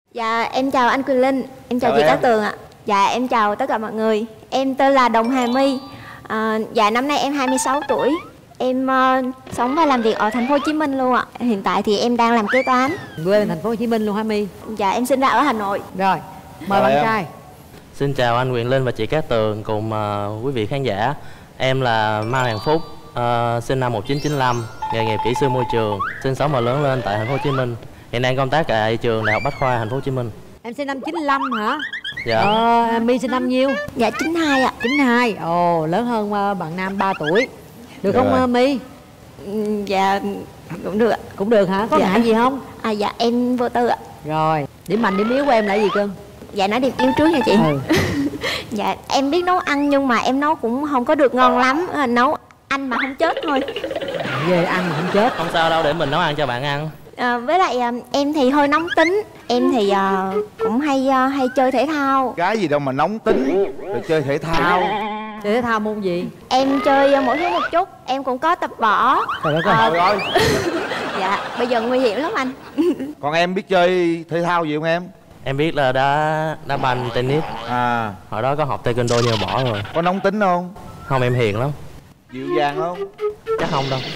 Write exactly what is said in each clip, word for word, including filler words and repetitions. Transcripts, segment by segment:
Dạ em chào anh Quyền Linh, em chào, chào chị Cát Tường ạ. Dạ em chào tất cả mọi người. Em tên là Đồng Hà My. à, Dạ năm nay em hai mươi sáu tuổi. Em uh, sống và làm việc ở thành phố Hồ Chí Minh luôn ạ. Hiện tại thì em đang làm kế toán. Quê thành phố Hồ Chí Minh luôn hả My? Dạ em sinh ra ở Hà Nội. Rồi, mời bạn trai. Xin chào anh Quyền Linh và chị Cát Tường cùng uh, quý vị khán giả. Em là Mai Hoàng Phúc, uh, sinh năm một nghìn chín trăm chín mươi lăm, nghề nghiệp kỹ sư môi trường, sinh sống và lớn lên tại thành phố Hồ Chí Minh. Hiện đang công tác tại trường Đại học Bách khoa thành phố Hồ Chí Minh. Em sinh năm chín lăm hả? Dạ. Ờ, My sinh năm nhiêu? Dạ chín hai ạ. chín hai. Ồ, lớn hơn uh, bạn nam ba tuổi. Được rồi. Không uh, My? Dạ cũng được ạ. Cũng được hả? Có dạ. ngại gì không? À dạ em vô tư ạ. Rồi, điểm mạnh điểm yếu của em là gì cưng? Dạ nói điểm yếu trước nha chị. Ừ. Dạ em biết nấu ăn nhưng mà em nấu cũng không có được ngon lắm. à, Nấu ăn mà không chết thôi. Về ăn mà không chết. Không sao đâu, để mình nấu ăn cho bạn ăn. À, với lại à, em thì hơi nóng tính. Em thì à, cũng hay à, hay chơi thể thao. Cái gì đâu mà nóng tính rồi chơi thể thao. Chơi thể thao môn gì? Em chơi à, mỗi thứ một chút. Em cũng có tập võ. Trời đất ơi. À, rồi. Dạ bây giờ nguy hiểm lắm anh. Còn em biết chơi thể thao gì không em? Em biết là đá đá banh, tennis. À. Hồi đó có học taekwondo nhưng mà bỏ rồi. Có nóng tính không? Không, em hiền lắm. Dịu dàng không? Chắc không đâu.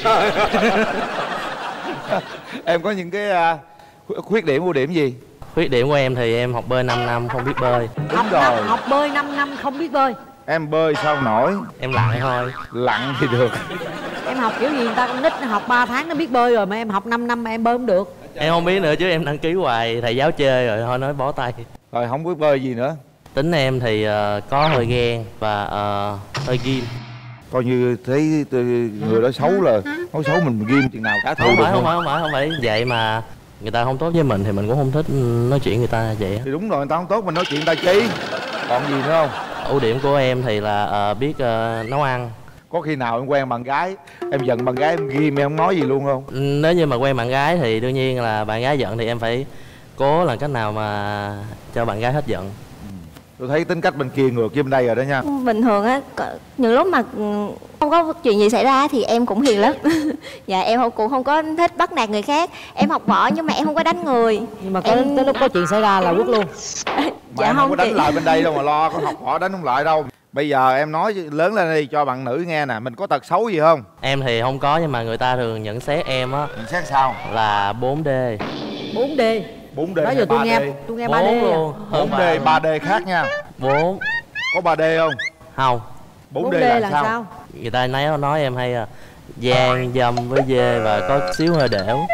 Em có những cái uh, khuyết điểm ưu điểm gì? Khuyết điểm của em thì em học bơi năm năm không biết bơi. Học, năm, học bơi năm năm không biết bơi. Em bơi sao nổi? Em lặn thôi. Lặn thì được. Em học kiểu gì người ta con nít học ba tháng nó biết bơi rồi mà em học năm năm mà em bơi không được. Em không biết nữa chứ em đăng ký hoài thầy giáo chê rồi thôi nói bó tay. Rồi không biết bơi gì nữa. Tính em thì uh, có hơi ghen và uh, hơi ghim. Coi như thấy người đó xấu là nói xấu mình ghim chừng nào trả thù không được. Phải, không phải không phải không phải vậy mà người ta không tốt với mình thì mình cũng không thích nói chuyện người ta vậy. Thì đúng rồi, người ta không tốt mình nói chuyện người ta chi. Còn gì nữa không? Ưu điểm của em thì là uh, biết uh, nấu ăn. Có khi nào em quen bạn gái em giận bạn gái em ghim em không nói gì luôn không? Nếu như mà quen bạn gái thì đương nhiên là bạn gái giận thì em phải cố làm cách nào mà cho bạn gái hết giận. Tôi thấy tính cách bên kia ngược với bên đây rồi đó nha. Bình thường á, những lúc mà không có chuyện gì xảy ra thì em cũng hiền lắm. Dạ em không, cũng không có thích bắt nạt người khác. Em học võ nhưng mà em không có đánh người. Nhưng mà có em... tới lúc có chuyện xảy ra là quất luôn. Mà dạ em không, không có đánh chị... lại bên đây đâu mà lo, có học võ đánh không lại đâu. Bây giờ em nói lớn lên đi cho bạn nữ nghe nè, mình có tật xấu gì không? Em thì không có nhưng mà người ta thường nhận xét em á. Nhận xét sao? Là bốn D. bốn D. bốn D. Đó giờ tôi nghe tôi nghe ba D luôn. bốn D ba D khác nha. bốn. Có ba D không? Không. bốn D là, là sao? sao? Người ta nói nói em hay là gian dâm với dê và có xíu hơi đểu.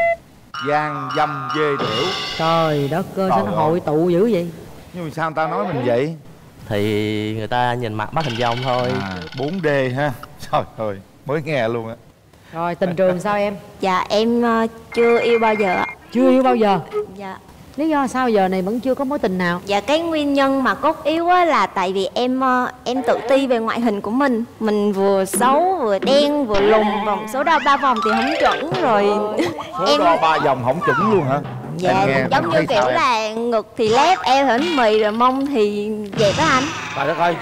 Gian dâm dê đểu. Trời đất ơi, sao nó hội tụ dữ vậy? Nhưng mà sao người ta nói mình vậy? Thì người ta nhìn mặt bắt hình dong thôi. À, bốn D ha. Trời ơi, mới nghe luôn á. Rồi tình trường sao em? Dạ em uh, chưa yêu bao giờ ạ. Chưa yêu bao giờ? Dạ. Lý do sao giờ này vẫn chưa có mối tình nào? Dạ cái nguyên nhân mà cốt yếu á là tại vì em uh, em tự ti về ngoại hình của mình. Mình vừa xấu, vừa đen, vừa lùn, vòng số đo ba vòng thì không chuẩn rồi. Số em... đo ba vòng không chuẩn luôn hả? Dạ nghe, giống như kiểu là ngực thì lép, eo thì bánh mì, rồi mông thì dẹp đó anh. Trời đất ơi,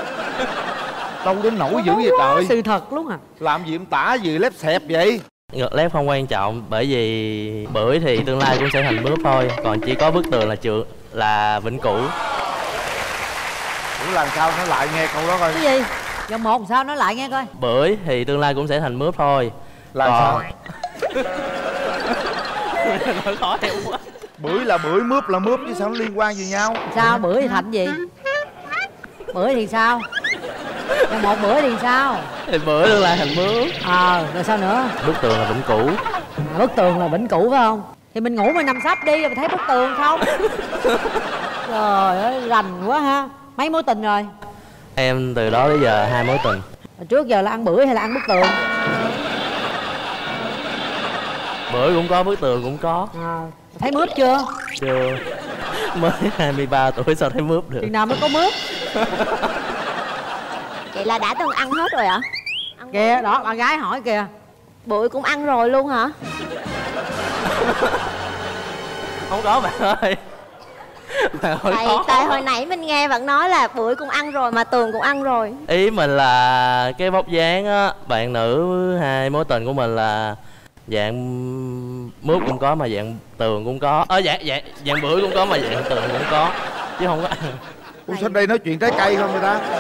đâu đến nổi dữ vậy trời. Sự thật luôn à. Làm gì em tả gì lép xẹp vậy? Ngực lép không quan trọng, bởi vì bưởi thì tương lai cũng sẽ thành mướp thôi. Còn chỉ có bức tường là trường là vĩnh cửu. Ủa làm sao nó lại nghe câu đó coi. Cái gì? Giờ một sao nói lại nghe coi. Bưởi thì tương lai cũng sẽ thành mướp thôi. Làm Còn... sao? Nói khó hiểu quá. Bưởi là bưởi, mướp là mướp chứ sao nó liên quan gì nhau? Sao bưởi thì thành gì? Bưởi thì sao? Giờ một bưởi thì sao? Thì bưởi tương lai thành mướp. Ờ, à, rồi sao nữa? Bức tường là vĩnh cửu. À, bức tường là vĩnh cửu phải không? Thì mình ngủ mình nằm sấp đi rồi mình thấy bức tường không? Trời ơi, rành quá ha. Mấy mối tình rồi? Em từ đó đến giờ hai mối tình. Hồi trước giờ là ăn bưởi hay là ăn bức tường? Bưởi cũng có, bức tường cũng có. À, thấy mướp chưa? Chưa. Mới hai mươi ba tuổi sao thấy mướp được? Chừng nào mới có mướp? Vậy là đã từng ăn hết rồi ạ? Ăn kìa bưởi. Đó bạn gái hỏi kìa. Bưởi cũng ăn rồi luôn hả? Không có bạn ơi. Bạn tại, tại hồi nãy mình nghe bạn nói là bưởi cũng ăn rồi mà tường cũng ăn rồi. Ý mình là cái vóc dáng á, bạn nữ hai mối tình của mình là dạng mướp cũng có mà dạng tường cũng có, ở dạng dạng dạng bưởi cũng có mà dạng tường cũng có, chứ không có ăn. Ủa sao đây nói chuyện trái cây không người ta?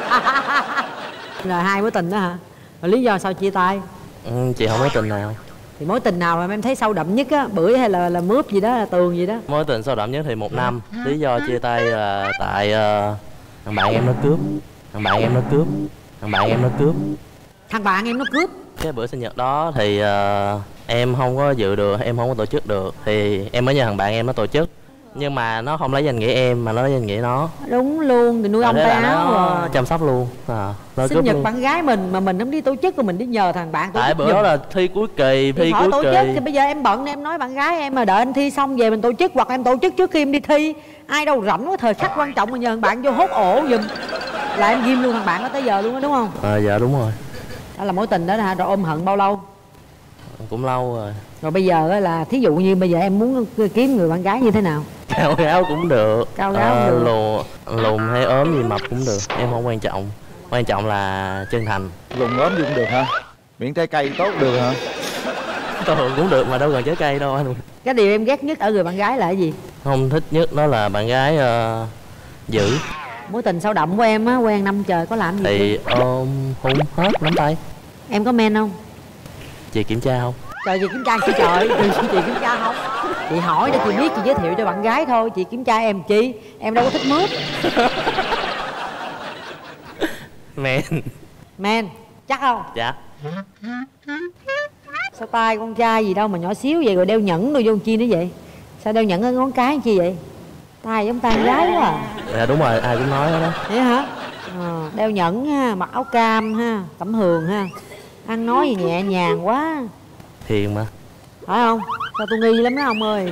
Là hai mối tình đó hả? Rồi lý do sao chia tay? Ừ, chị không mối tình nào. Thì mối tình nào mà em thấy sâu đậm nhất á, bưởi hay là là mướp gì đó, là tường gì đó? Mối tình sâu đậm nhất thì một năm. Lý do chia tay là tại uh, thằng bạn em nó cướp, thằng bạn em nó cướp, thằng bạn em nó cướp. Thằng bạn em nó cướp? Cái bữa sinh nhật đó thì uh, em không có dự được, em không có tổ chức được, thì em mới nhờ thằng bạn em nó tổ chức. Nhưng mà nó không lấy danh nghĩa em mà nó lấy danh nghĩa nó. Đúng luôn, thì nuôi ông tay áo rồi. Chăm sóc luôn à, sinh nhật luôn. Bạn gái mình mà mình không đi tổ chức, rồi mình đi nhờ thằng bạn tổ tại chức. Tại bữa đó là thi cuối kỳ, thi cuối tổ kỳ chức thì bây giờ em bận, em nói bạn gái em mà đợi anh thi xong về mình tổ chức, hoặc em tổ chức trước khi em đi thi. Ai đâu rảnh có thời khắc quan trọng mà nhờ thằng bạn vô hốt ổ giùm, là em ghim luôn thằng bạn đó tới giờ luôn đó, đúng không? À, dạ đúng rồi. Đó là mối tình đó hả? Rồi ôm hận bao lâu? Cũng lâu rồi. Rồi bây giờ là thí dụ như bây giờ em muốn kiếm người bạn gái như thế nào? Cao gáo cũng được, cao gáo à, cũng được, lùn lùn hay ốm gì mập cũng được, em không quan trọng, quan trọng là chân thành. Lùn ốm gì cũng được hả? Miễn trái cây tốt được hả? Thường cũng được mà đâu cần trái cây đâu anh. Cái điều em ghét nhất ở người bạn gái là cái gì? Không thích nhất đó là bạn gái uh, dữ. Mối tình sâu đậm của em á, quen năm trời có làm gì thì ôm hôn hết nắm tay. Em có men không? Chị kiểm tra không? Trời, chị kiểm tra chị trời, chị kiểm tra không? Chị hỏi để chị biết, chị giới thiệu cho bạn gái thôi. Chị kiểm tra em chi? Em đâu có thích mướp. Men. Men, chắc không? Dạ. Sao tay con trai gì đâu mà nhỏ xíu vậy, rồi đeo nhẫn rồi vô chi nữa vậy? Sao đeo nhẫn ở ngón cái chi vậy? Tay giống tay gái quá à. Dạ đúng rồi, ai cũng nói đó. Vậy hả? À, đeo nhẫn ha, mặc áo cam ha, tẩm hường ha, ăn nói gì nhẹ nhàng quá. Hiền mà. Phải không? Sao tôi nghi lắm đó ông ơi.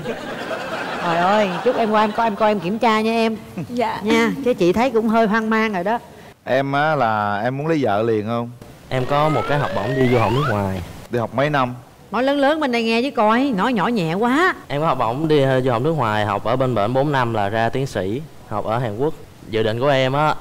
Trời ơi, chúc em qua em coi em coi em kiểm tra nha em. Dạ. Nha, chứ chị thấy cũng hơi hoang mang rồi đó. Em á là em muốn lấy vợ liền không? Em có một cái học bổng đi du học nước ngoài. Đi học mấy năm? Nói lớn lớn bên đây nghe chứ coi, nói nhỏ nhẹ quá. Em có học bổng đi du học nước ngoài, học ở bên bển bốn năm là ra tiến sĩ, học ở Hàn Quốc. Dự định của em á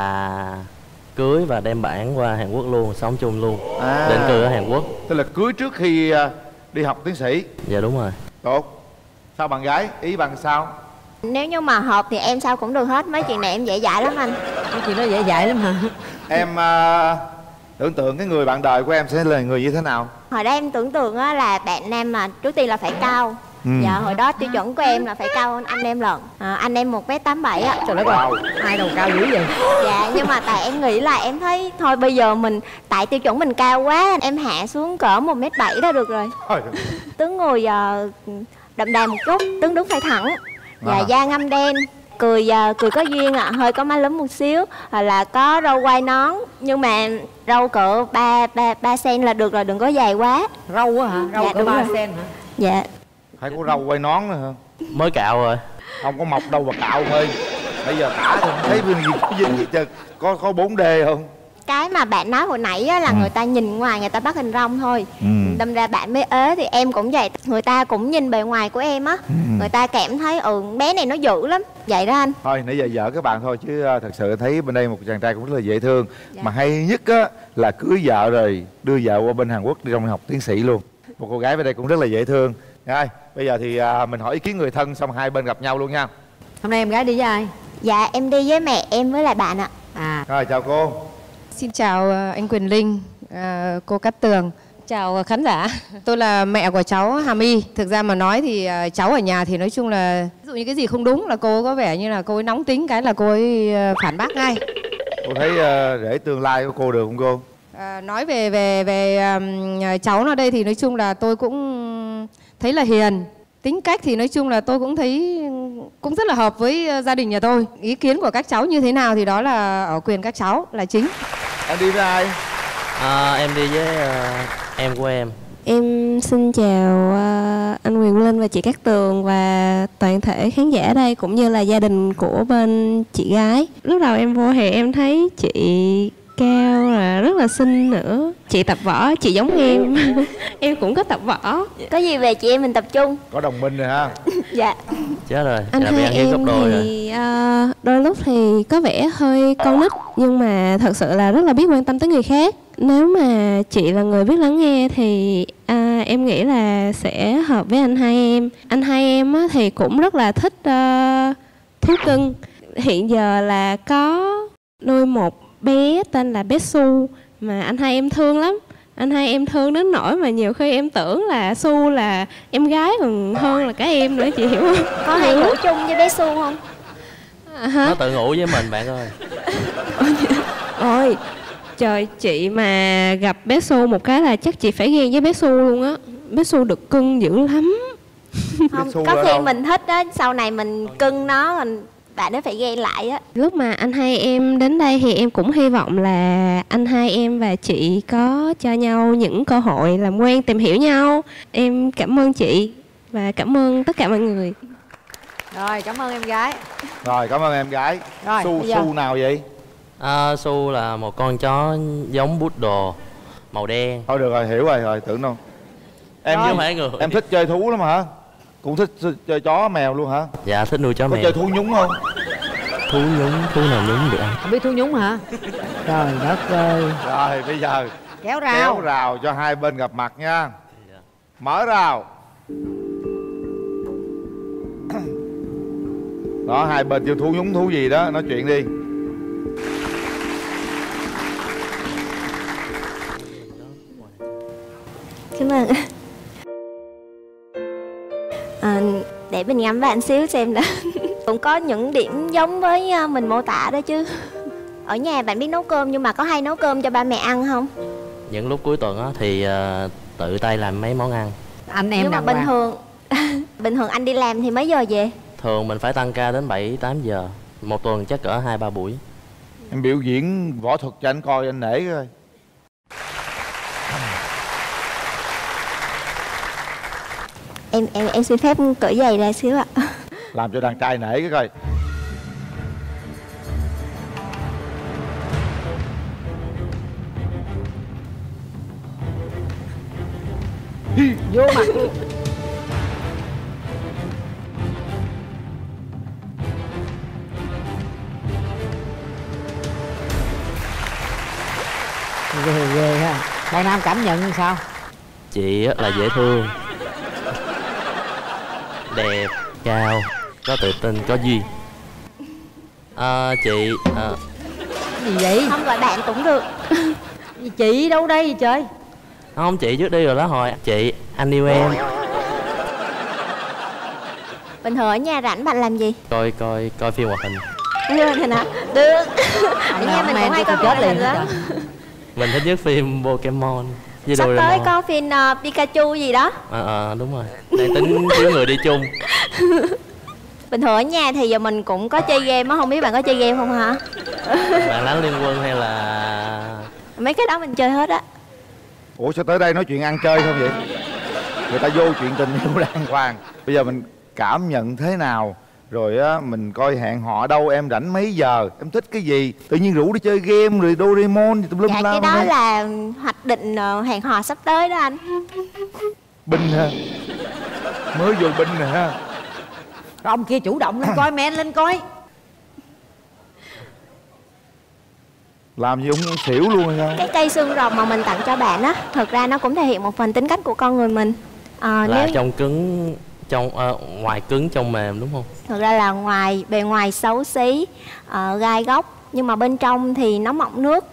là cưới và đem bản qua Hàn Quốc luôn, sống chung luôn. À, định cư ở Hàn Quốc. Tức là cưới trước khi đi học tiến sĩ. Dạ đúng rồi. Tốt. Sao bạn gái, ý bạn sao? Nếu như mà hợp thì em sao cũng được hết. Mấy chuyện này em dễ dãi lắm anh. Mấy chuyện đó dễ dãi lắm hả? Em uh, tưởng tượng cái người bạn đời của em sẽ là người như thế nào? Hồi đó em tưởng tượng á là bạn nam mà trước tiên là phải cao. Ừ. Dạ hồi đó tiêu chuẩn của em là phải cao hơn anh em lận. à, Anh em một mét tám bảy á. Trời đất ơi, ai đâu cao dữ vậy? Dạ nhưng mà tại em nghĩ là em thấy thôi bây giờ mình tại tiêu chuẩn mình cao quá, em hạ xuống cỡ một mét bảy đó được rồi. Tướng ngồi uh, đậm đà một chút, tướng đứng phải thẳng. Dạ à. Da ngăm đen, cười uh, cười có duyên ạ, à. Hơi có má lúm một xíu, hoặc là có râu quai nón, nhưng mà râu cỡ ba ba ba cm là được rồi, đừng có dài quá. Râu á hả? Râu dạ, cỡ ba cm hả? Dạ. Phải có râu quai nón nữa hả? Mới cạo rồi. Không có mọc đâu mà cạo ơi. Bây giờ tả thì thấy bên gì có gì gì chứ có có bốn D không? Cái mà bạn nói hồi nãy á, là ừ. người ta nhìn ngoài người ta bắt hình rong thôi. Ừ. Đâm ra bạn mới ế thì em cũng vậy. Người ta cũng nhìn bề ngoài của em á. Ừ. Người ta cảm thấy ừ bé này nó dữ lắm. Vậy đó anh. Thôi nãy giờ vợ các bạn thôi chứ thật sự thấy bên đây một chàng trai cũng rất là dễ thương. Dạ. Mà hay nhất á là cưới vợ rồi đưa vợ qua bên Hàn Quốc đi trong học tiến sĩ luôn. Một cô gái bên đây cũng rất là dễ thương. Rồi bây giờ thì à, mình hỏi ý kiến người thân xong hai bên gặp nhau luôn nha. Hôm nay em gái đi với ai? Dạ em đi với mẹ em với lại bạn ạ. À. Rồi chào cô. Xin chào anh Quyền Linh, cô Cát Tường. Chào khán giả. Tôi là mẹ của cháu Hà My. Thực ra mà nói thì cháu ở nhà thì nói chung là ví dụ như cái gì không đúng là cô có vẻ như là cô ấy nóng tính cái là cô ấy phản bác ngay. Cô thấy uh, rể tương lai của cô được không cô? À, nói về về về um, cháu nó đây thì nói chung là tôi cũng thấy là hiền. Tính cách thì nói chung là tôi cũng thấy cũng rất là hợp với gia đình nhà tôi. Ý kiến của các cháu như thế nào thì đó là ở quyền các cháu là chính. Em đi với ai? À, em đi với uh, em của em. Em xin chào uh, anh Quyền Linh và chị Cát Tường và toàn thể khán giả ở đây cũng như là gia đình của bên chị gái. Lúc đầu em vô thì em thấy chị cao là rất là xinh nữa. Chị tập võ, chị giống em. Em cũng có tập võ. Có gì về chị em mình tập trung. Có đồng minh rồi ha. Dạ. Chết rồi. Anh hai em thì uh, đôi lúc thì có vẻ hơi con nít, nhưng mà thật sự là rất là biết quan tâm tới người khác. Nếu mà chị là người biết lắng nghe thì à, là em nghĩ là sẽ hợp với anh hai em. Anh hai em á, thì cũng rất là thích uh, thú cưng. Hiện giờ là có nuôi một bé tên là bé Su mà anh hai em thương lắm. Anh hai em thương đến nỗi mà nhiều khi em tưởng là Su là em gái còn hơn là cả em nữa, chị hiểu không? Có hay ngủ chung với bé Su không? À, hả? Nó tự ngủ với mình bạn ơi. Ôi trời, chị mà gặp bé Su một cái là chắc chị phải ghen với bé Su luôn á. Bé Su được cưng dữ lắm. Không, có khi mình thích á, sau này mình cưng nó mình bạn ấy phải ghen lại á. Lúc mà anh hai em đến đây thì em cũng hy vọng là anh hai em và chị có cho nhau những cơ hội làm quen, tìm hiểu nhau. Em cảm ơn chị và cảm ơn tất cả mọi người. Rồi, cảm ơn em gái. Rồi, cảm ơn em gái. Rồi, Su, Su nào vậy? À, Su là một con chó giống Poodle màu đen. Thôi được rồi, hiểu rồi, rồi tưởng đâu. Em không phải người. Em thích chơi thú lắm hả? Cũng thích chơi chó mèo luôn hả? Dạ, thích nuôi chó có mèo. Có chơi thú nhúng không? Thú nhúng, thú nào nhúng được anh? Không biết thú nhúng hả? Trời đất ơi. Rồi bây giờ kéo rào. Kéo rào cho hai bên gặp mặt nha. Mở rào. Đó, hai bên chơi thú nhúng thú gì đó, nói chuyện đi. Cảm ơn. À, để mình ngắm bạn xíu xem đã. Cũng có những điểm giống với mình mô tả đó chứ. Ở nhà bạn biết nấu cơm nhưng mà có hay nấu cơm cho ba mẹ ăn không? Những lúc cuối tuần á thì uh, tự tay làm mấy món ăn. Anh em nhưng mà bình thường bình thường anh đi làm thì mấy giờ về? Thường mình phải tăng ca đến bảy tám giờ. Một tuần chắc cỡ hai ba buổi. Em biểu diễn võ thuật cho anh coi, anh nể coi. Em em em xin phép cởi giày ra xíu ạ. Làm cho đàn trai nể cái coi. Vô mặt luôn. Ghê ghê ha. Đại Nam cảm nhận như sao? Chị là dễ thương, đẹp, cao, có tự tin, có duyên. À, chị à... gì vậy? Không gọi bạn cũng được. Chị đâu đây trời? Không, chị trước đi rồi đó hồi. Chị, anh yêu em. Bình thường ở nhà rảnh bạn làm gì? Coi coi coi phim hoạt hình. Phim hoạt hình hả? Được. Ở nhà mình cũng hay coi phim hoạt hình lắm. Mình thích nhất phim Pokemon với sắp Doraemon. tới có phim uh, Pikachu gì đó. Ờ à, à, đúng rồi. Đang tính kiếm người đi chung. Bình thường ở nhà thì giờ mình cũng có chơi game á, không biết bạn có chơi game không hả? Bạn đánh Liên Quân hay là... Mấy cái đó mình chơi hết á. Ủa sao tới đây nói chuyện ăn chơi không vậy? Người ta vô chuyện tình yêu đàng hoàng. Bây giờ mình cảm nhận thế nào? Rồi á, mình coi hẹn hò đâu, em rảnh mấy giờ, em thích cái gì? Tự nhiên rủ đi chơi game rồi Doraemon tùm lum dạ, la. cái đó là hoạch định hẹn hò sắp tới đó anh. Binh hả? Mới vô binh nè ha. Rồi ông kia chủ động lên coi, men lên coi. Làm gì ông xỉu luôn hay sao? Cái cây xương rồng mà mình tặng cho bạn á, thực ra nó cũng thể hiện một phần tính cách của con người mình. À, là nếu... trong cứng, trong uh, ngoài cứng trong mềm đúng không? Thực ra là ngoài bề ngoài xấu xí, uh, gai góc, nhưng mà bên trong thì nó mọng nước.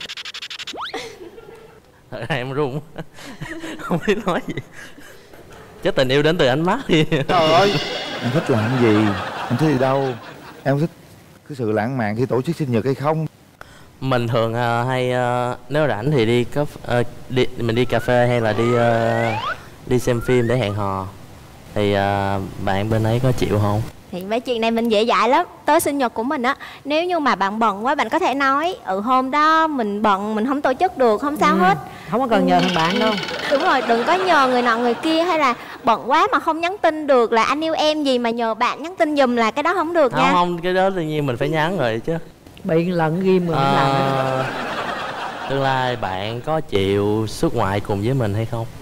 Thật ra em run. Không biết nói gì. Chắc tình yêu đến từ ánh mắt đi. Trời ơi, em thích làm cái gì? Em thích đi đâu? Em thích cái sự lãng mạn khi tổ chức sinh nhật hay không? Mình thường uh, hay uh, nếu rảnh thì đi có uh, đi mình đi cà phê hay là đi uh, đi xem phim để hẹn hò. Thì uh, bạn bên ấy có chịu không? Thì mấy chuyện này mình dễ dãi lắm. Tới sinh nhật của mình á, nếu như mà bạn bận quá, bạn có thể nói ừ hôm đó mình bận, mình không tổ chức được, không sao ừ. hết. Không có cần nhờ thằng bạn đâu. Đúng rồi, đừng có nhờ người nọ người kia, hay là bận quá mà không nhắn tin được là anh yêu em gì mà nhờ bạn nhắn tin giùm, là cái đó không được không, nha. Không, cái đó tự nhiên mình phải nhắn rồi chứ. Bị lần ghim rồi à, làm đó. Tương lai bạn có chịu xuất ngoại cùng với mình hay không?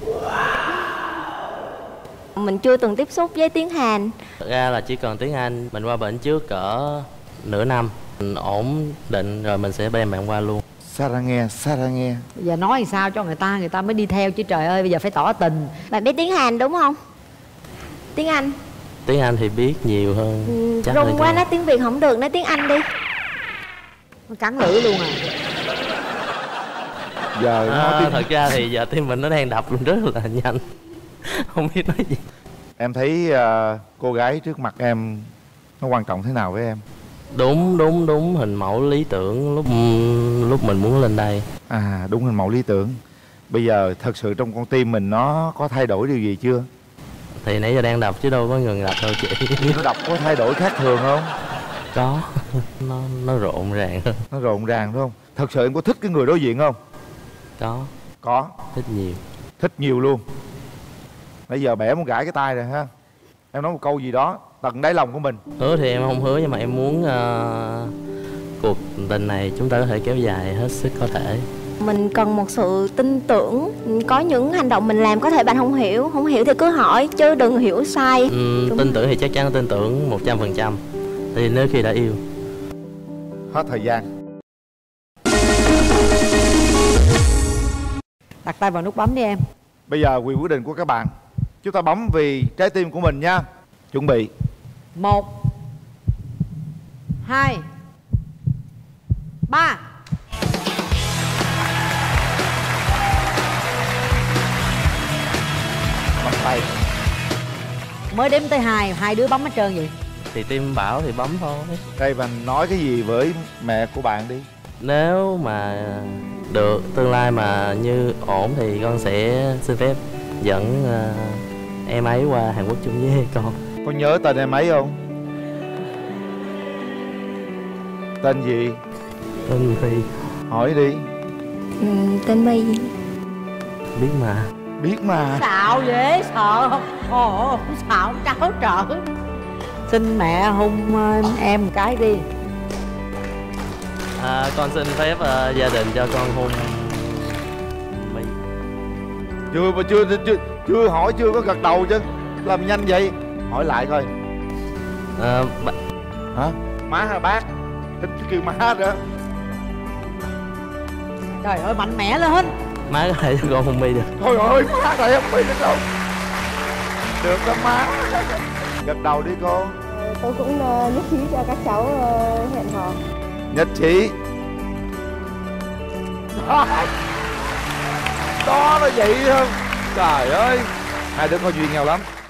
Mình chưa từng tiếp xúc với tiếng Hàn. Thật ra là chỉ cần tiếng Anh. Mình qua bển trước cỡ nửa năm, mình ổn định rồi mình sẽ đem bạn qua luôn. Sarange, Sarange. Bây giờ nói sao cho người ta, người ta mới đi theo chứ trời ơi, bây giờ phải tỏ tình. Bạn biết tiếng Hàn đúng không? Tiếng Anh. Tiếng Anh thì biết nhiều hơn. Ừ, Chắc rung là quá, cho- nói tiếng Việt không được, nói tiếng Anh đi. Nó cắn lưỡi luôn à. Giờ À, nói tiếng... thật ra thì giờ tim mình nó đang đập luôn rất là nhanh. Không biết nói gì. Em thấy uh, cô gái trước mặt em nó quan trọng thế nào với em? Đúng đúng đúng hình mẫu lý tưởng lúc lúc mình muốn lên đây. À, đúng hình mẫu lý tưởng. Bây giờ thật sự trong con tim mình nó có thay đổi điều gì chưa? Thì nãy giờ đang đập chứ đâu có ngừng đập đâu chị. Nó đọc có thay đổi khác thường không? Có. Nó nó rộn ràng hơn. Nó rộn ràng đúng không? Thật sự em có thích cái người đối diện không? Có. Có. Thích nhiều. Thích nhiều luôn. Bây giờ bẻ muốn gãi cái tay rồi ha. Em nói một câu gì đó tận đáy lòng của mình. Hứa thì em không hứa nhưng mà em muốn uh, cuộc tình này chúng ta có thể kéo dài hết sức có thể. Mình cần một sự tin tưởng. Có những hành động mình làm có thể bạn không hiểu. Không hiểu thì cứ hỏi chứ đừng hiểu sai. Uhm, tin tưởng thì chắc chắn tin tưởng một trăm phần trăm. Thì nếu khi đã yêu. Hết thời gian. Đặt tay vào nút bấm đi em. Bây giờ quyền quyết định của các bạn. Chúng ta bấm vì trái tim của mình nha. Chuẩn bị. Một, hai, ba. Bắt tay. Mới đếm tới hai, hai đứa bấm hết trơn vậy. Thì tim bảo thì bấm thôi. Đây, và nói cái gì với mẹ của bạn đi. Nếu mà được tương lai mà như ổn thì con sẽ xin phép dẫn uh, em ấy qua Hàn Quốc chung với con. Con nhớ tên em ấy không? Tên gì? Tên thì Hỏi đi. Ừ, tên My. biết mà. Biết mà. Xạo dễ sợ không? Ồ, xạo cháu trợ. Xin mẹ hôn em một cái đi. À, con xin phép uh, gia đình cho con hôn My. Chưa mà chưa chưa chưa hỏi, chưa có gật đầu chứ. Làm nhanh vậy. Hỏi lại coi. À, b... Hả? Má hay bác? Thích kêu má nữa. Trời ơi, mạnh mẽ lên. má có thể cho con hôn My được. Thôi ơi, má này không biết được đâu. Được đó má. Gật đầu đi cô. Tôi cũng uh, nhất trí cho các cháu uh, hẹn hò. Nhất trí. Đó nó vậy không? Trời ơi, hai đứa có duyên nhau lắm.